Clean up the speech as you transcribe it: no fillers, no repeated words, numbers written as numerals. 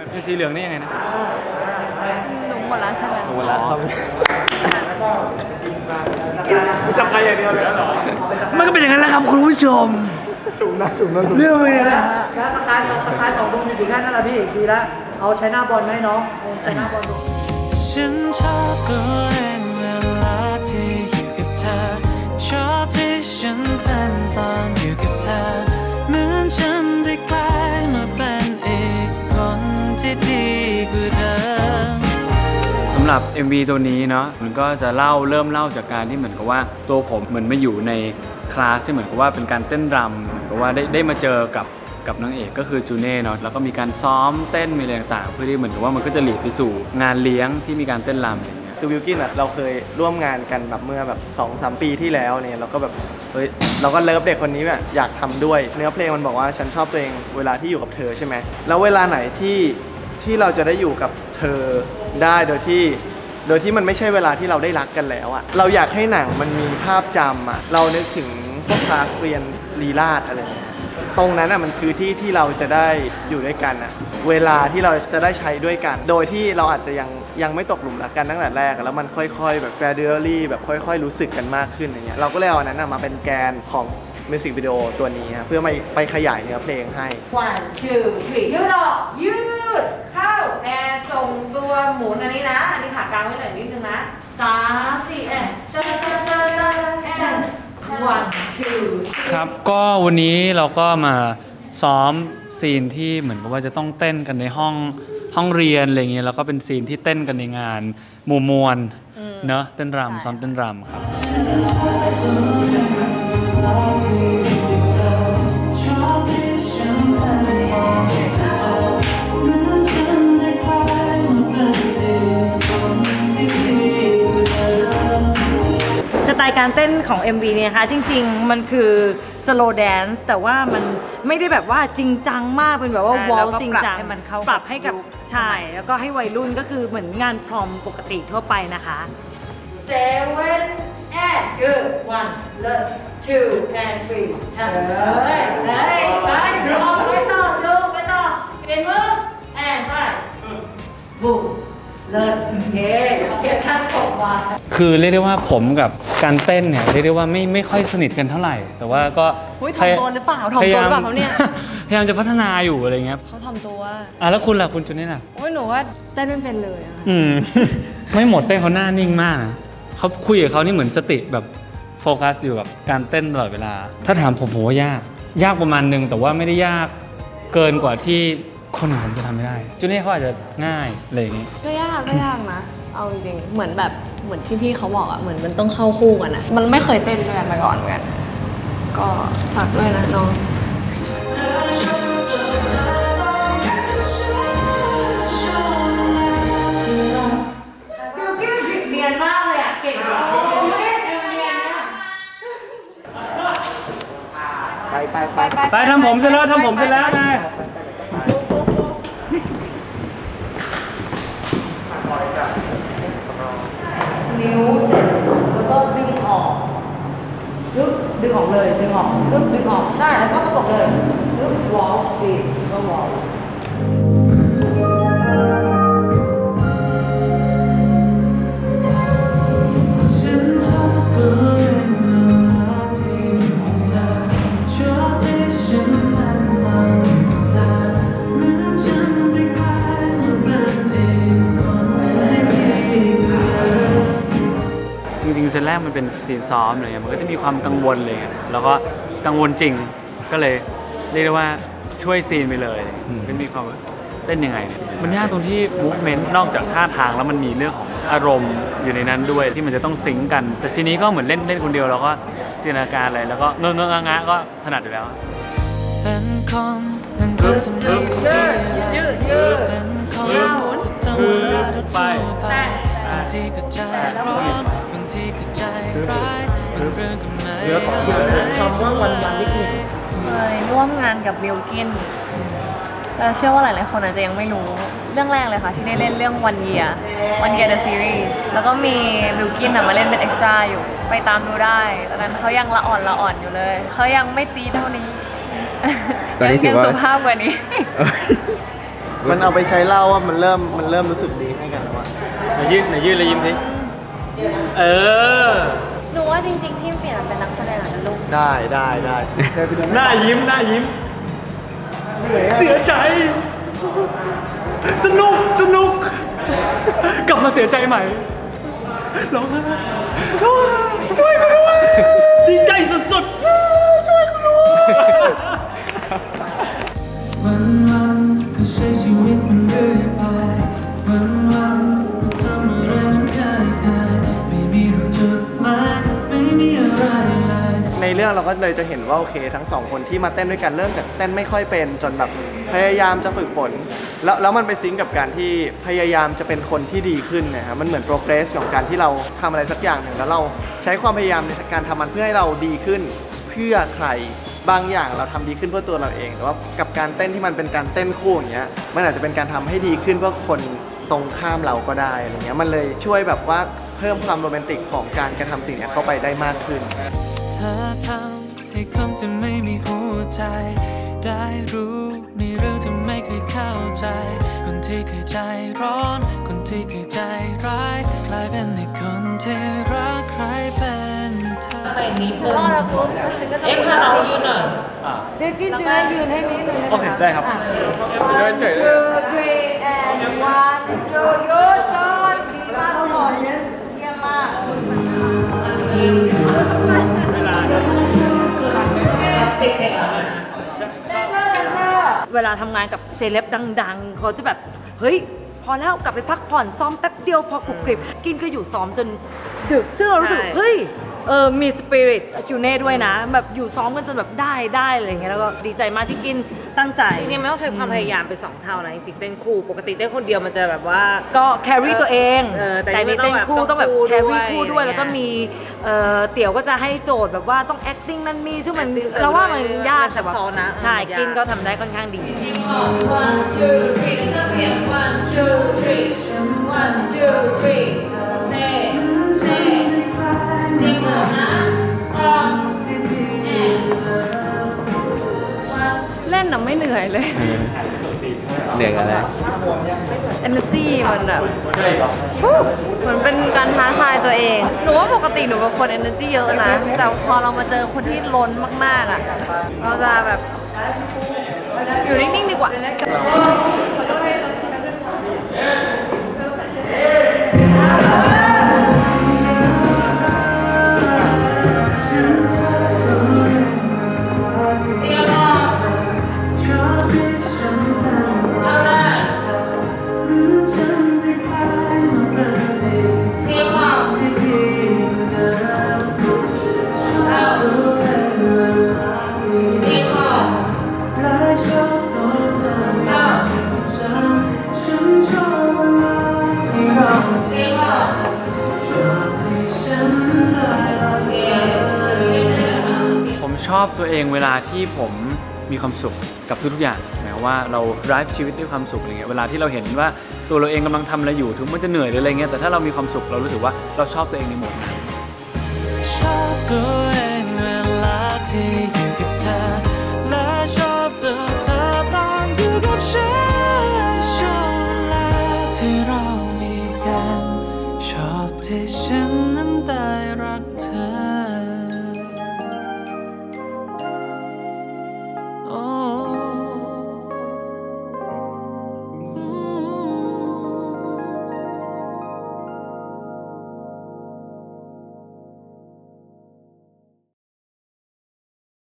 สีเหลืองนี่ยังไงนะหนูหมดแล้วใช่ไหมหมดแล้วจำใครอย่างเดียวเลยมันก็เป็นอย่างนั้นแหละครับคุณผู้ชมสูงนะเรื่องเลยนะสกายของลุงอยู่แค่นั้นแหละพี่ดีแล้วเอาใช้หน้าบอลให้น้องใช้หน้าบอลดูฉันชอบตัวเองเวลาที่อยู่กับเธอชอบที่ฉันเป็นตอนอยู่กับเธอเหมือนฉันได้กลายมาเป็นอีกคนที่ดีกว่าเดิมสำหรับ MV ตัวนี้เนาะมันก็จะเริ่มเล่าจากการที่เหมือนกับว่าตัวผมเหมือนมาอยู่ในคลาสที่เหมือนกับว่าเป็นการเต้นรำเหมือนกับว่าได้มาเจอกับนางเอกก็คือจูเน่เนาะแล้วก็มีการซ้อมเต้นมีอะไรต่างๆเพื่อที่เหมือนกับว่ามันก็จะหลีดไปสู่งานเลี้ยงที่มีการเต้นรำอย่างเงี้ยคือวิลกินอ่ะเราเคยร่วมงานกันแบบเมื่อแบบ 2-3 ปีที่แล้วเนี่ยเราก็แบบเฮ้ยเราก็เลิฟเด็กคนนี้แบบอยากทำด้วยเนื้อเพลงมันบอกว่าฉันชอบตัวเองเวลาที่อยู่กับเธอใช่ไหมแล้วเวลาไหนที่เราจะได้อยู่กับเธอได้โดยที่มันไม่ใช่เวลาที่เราได้รักกันแล้วอะเราอยากให้หนังมันมีภาพจำอะเรานึกถึงพวกคลาสเรียนลีลาศอะไรเงี้ยตรงนั้นอะมันคือที่เราจะได้อยู่ด้วยกันอะเวลาที่เราจะได้ใช้ด้วยกันโดยที่เราอาจจะยังไม่ตกหลุมรักกันตั้งแต่แรกแล้วมันค่อยๆแบบ gradually แบบค่อยๆรู้สึกกันมากขึ้นอย่างเงี้ยเราก็เลยเอาอันนั้นมาเป็นแกนของมิวสิกวิดีโอตัวนี้เพื่อไปขยายเนื้อเพลงให้ 1 2 3 ยืดออกยืดเข้าแอนส่งตัวหมุนอันนี้นะอันนี้ขากลางไว้หน่อยนิดนึงนะ3 4แอน1 2 ครับก็วันนี้เราก็มาซ้อมซีนที่เหมือนกับว่าจะต้องเต้นกันในห้องเรียนอะไรเงี้ยแล้วก็เป็นซีนที่เต้นกันในงานหมู่มวลเนอะเต้นรำซ้อมเต้นรำครับสไตล์การเต้นของ MV เนี่ยนะคะจริงๆมันคือ slow dance แต่ว่ามันไม่ได้แบบว่าจริงจังมากเป็นแบบว่า wall จริงจังปรับให้กับชายแล้วก็ให้วัยรุ่นก็คือเหมือนงานพรอมปกติทั่วไปนะคะ 7 and good 1 let 2 and 3เลยไปต่อลูกไปต่อเปลี่ยนมือ and ไปบุกเลิศโอเคเก็บท่านส่งมาคือเรียกได้ว่าผมกับการเต้นเนี่ยเรียกได้ว่าไม่ค่อยสนิทกันเท่าไหร่แต่ว่าก็ถ่อมตัวหรือเปล่าถ่อมตัวหรือเปล่าเขาเนี่ยพยายามจะพัฒนาอยู่อะไรเงี้ยเขาถ่อมตัวแล้วคุณล่ะคุณจุนนี่ล่ะโอ้ยหนูว่าเต้นไม่เป็นเลยอะไม่หมดเต้นเขาหน้านิ่งมากนะเขาคุยกับเขานี่เหมือนสติแบบโฟกัสอยู่กับการเต้นตลอดเวลาถ้าถามผมว่ายากประมาณนึงแต่ว่าไม่ได้ยากเกินกว่าที่คนอื่นผมจะทำไม่ได้จุนี่เขาอาจจะง่ายอะไรอย่างงี้ก็ยากนะเอาจริงเหมือนแบบเหมือนที่พี่เขาบอกอะเหมือนมันต้องเข้าคู่กันอะมันไม่เคยเต้นด้วยกันมาก่อนเหมือนกันก็ฝากด้วยนะน้องเรียนมากเลยอะเก่งมากไปทำผมเสร็จแล้วไงนิ้วเสร็จแล้วก็ดึงออกดึงออกเลยดึงออกดึงออกใช่แล้วก็ประกบเลยวอลปีก็วอลเซตแรกมันเป็นซีนซ้อมอะไรเงี้ยมันก็จะมีความกังวลเลยแล้วก็กังวลจริงก็เลยเรียกได้ว่าช่วยซีนไปเลยเป็นมีความเต้นยังไงมันยากตรงที่ movement นอกจากท่าทางแล้วมันมีเรื่องของอารมณ์อยู่ในนั้นด้วยที่มันจะต้องซิงค์กันแต่ซีนนี้ก็เหมือนเล่นคนเดียวแล้วก็จินตนาการอะไรแล้วก็เงอะงะก็ถนัดอยู่แล้วเป็นคนทำดียืดเป็นคนที่ทำได้ทุกไปบางทีก็ใจร้อนบางทีก็ใจร้ายบางเรื่องก็ไม่คำว่าวันนิดนึงเคยร่วมงานกับบิลกินแล้วเชื่อว่าหลายๆคนอาจจะยังไม่รู้เรื่องแรกเลยค่ะที่ได้เล่นเรื่อง One Year The Series แล้วก็มีบิลกินมาเล่นเป็นเอ็กซ์ตร้าอยู่ไปตามดูได้ตอนนั้นเขายังละอ่อนอยู่เลยเขายังไม่ตีเท่านี้ยังสุภาพกว่านี้มันเอาไปใช้เล่าว่ามันเริ่มรู้สึกดีให้กันแล้วอะไหนยื่นเลยยิ้มสิหนูว่าจริงๆพี่เปลี่ยนเป็นนักแสดงนะลูกได้หน้ายิ้มเสียใจสนุกกลับมาเสียใจใหม่ร้องไห้ช่วยกูด้วยดีใจสุดๆช่วยกูด้วยวันก็ใช้ชีวิตมันเรื่อยไปวันก็ทำอะไรมันเคยไม่มีรูปจุดหมายไม่มีอะไรเลยในเรื่องเราก็เลยจะเห็นว่าโอเคทั้งสองคนที่มาเต้นด้วยกันเริ่มจากเต้นไม่ค่อยเป็นจนแบบพยายามจะฝึกฝนแล้วมันไปซิงก์กับการที่พยายามจะเป็นคนที่ดีขึ้นนะครับมันเหมือน progress ของการที่เราทำอะไรสักอย่างหนึ่งแล้วเราใช้ความพยายามในการทำมันเพื่อให้เราดีขึ้นเพื่อใครบางอย่างเราทำดีขึ้นเพื่อตัวเราเองแต่ว่ากับการเต้นที่มันเป็นการเต้นคู่อย่างเงี้ยมันอาจจะเป็นการทำให้ดีขึ้นเพื่อคนตรงข้ามเราก็ได้อะไรเงี้ยมันเลยช่วยแบบว่าเพิ่มความโรแมนติกของการกระทำสิ่งนี้เข้าไปได้มากขึ้นเธอทำให้คนที่ไม่มีหัวใจได้รู้ในเรื่องที่ไม่เคยเข้าใจคนที่เคยใจร้อนคนที่เคยใจร้ายกลายเป็นในคนที่รักใครเป็นเธอรอดแล้วปุ๊บพาเรายืนหน่อยเด็กกินเนื้อยืนให้นิดนึงโอเคได้ครับเดินเฉยเลย 2 3 and 1 2หยุดก่อนดีมากก่อนเยี่ยมมากเวลาทำงานกับเซเลบดังๆเขาจะแบบเฮ้ยพอแล้วกลับไปพักผ่อนซ้อมแป๊บเดียวพอคลุกคลิปกินก็อยู่ซ้อมจนดึกซึ่งเรารู้สึกเฮ้ยมีสปิริตจูเน่ด้วยนะแบบอยู่ซ้อมกันจนแบบได้อะไรเงี้ยแล้วก็ดีใจมากที่กินตั้งใจเนี่ยไม่ต้องใช้ความพยายามไป2 เท่านะจริงๆเต้นคู่ปกติเต้นคนเดียวมันจะแบบว่าก็แครี่ตัวเองแต่ในเต้นคู่ต้องแบบแครี่คู่ด้วยแล้วก็มีเตี๋ยวก็จะให้โจทย์แบบว่าต้อง acting นั่นนี่ซึ่งมันเราว่ามันยากแต่ว่าใช่กินก็ทำได้ค่อนข้างดี 1 2 3 1 2 3 เล่นน่ะไม่เหนื่อยเลยเหนื่อยอะไร energy มันแบบเหมือนเป็นการท้าทายตัวเองหนูว่าปกติหนูเป็นคน energy เยอะนะแต่พอเรามาเจอคนที่ล้นมากๆอ่ะเราจะแบบอยู่นิ่งๆดีกว่าชอบตัวเองเวลาที่ผมมีความสุขกับทุกๆอย่างหมายว่าเรา drive ชีวิตด้วยความสุขอะไรเงี้ยเวลาที่เราเห็นว่าตัวเราเองกำลังทำอะไรอยู่ถึงมันจะเหนื่อยหรืออะไรเงี้ยแต่ถ้าเรามีความสุขเรารู้สึกว่าเราชอบตัวเองในโหมดนั้นชอบตัวเองเวลาที่อยู่กับเธอและชอบตัวเธอตอนอยู่กับฉันชอบเวลาที่เรามีกันชอบที่ฉัน